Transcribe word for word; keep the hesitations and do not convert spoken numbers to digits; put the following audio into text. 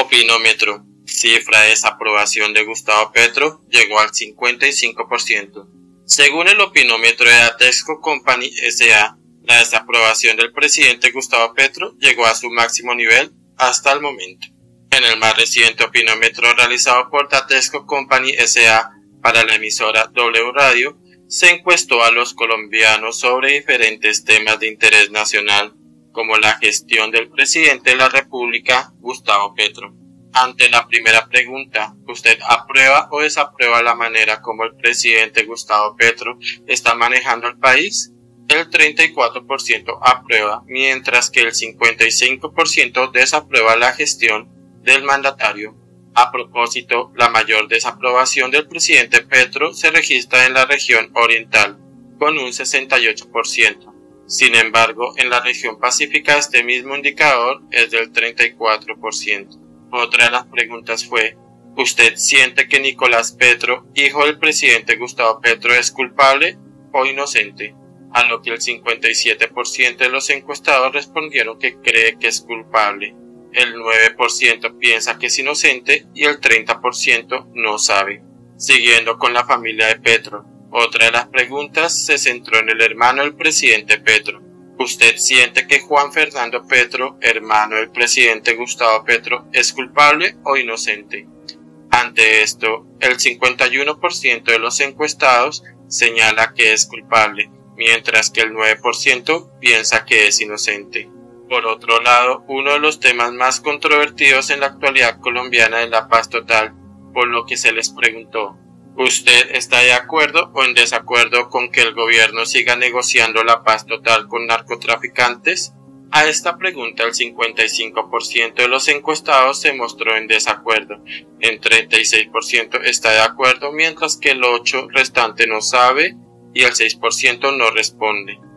Opinómetro. Cifra de desaprobación de Gustavo Petro llegó al cincuenta y cinco por ciento. Según el opinómetro de Atexco Company S A, la desaprobación del presidente Gustavo Petro llegó a su máximo nivel hasta el momento. En el más reciente opinómetro realizado por Atexco Company S A para la emisora W Radio, se encuestó a los colombianos sobre diferentes temas de interés nacional, como la gestión del presidente de la República, Gustavo Petro. Ante la primera pregunta, ¿usted aprueba o desaprueba la manera como el presidente Gustavo Petro está manejando el país? El treinta y cuatro por ciento aprueba, mientras que el cincuenta y cinco por ciento desaprueba la gestión del mandatario. A propósito, la mayor desaprobación del presidente Petro se registra en la región oriental, con un sesenta y ocho por ciento. Sin embargo, en la región pacífica este mismo indicador es del treinta y cuatro por ciento. Otra de las preguntas fue, ¿usted siente que Nicolás Petro, hijo del presidente Gustavo Petro, es culpable o inocente? A lo que el cincuenta y siete por ciento de los encuestados respondieron que cree que es culpable. El nueve por ciento piensa que es inocente y el treinta por ciento no sabe. Siguiendo con la familia de Petro, otra de las preguntas se centró en el hermano del presidente Petro. ¿Usted siente que Juan Fernando Petro, hermano del presidente Gustavo Petro, es culpable o inocente? Ante esto, el cincuenta y uno por ciento de los encuestados señala que es culpable, mientras que el nueve por ciento piensa que es inocente. Por otro lado, uno de los temas más controvertidos en la actualidad colombiana es la paz total, por lo que se les preguntó, ¿usted está de acuerdo o en desacuerdo con que el gobierno siga negociando la paz total con narcotraficantes? A esta pregunta el cincuenta y cinco por ciento de los encuestados se mostró en desacuerdo, el treinta y seis por ciento está de acuerdo, mientras que el ocho por ciento restante no sabe y el seis por ciento no responde.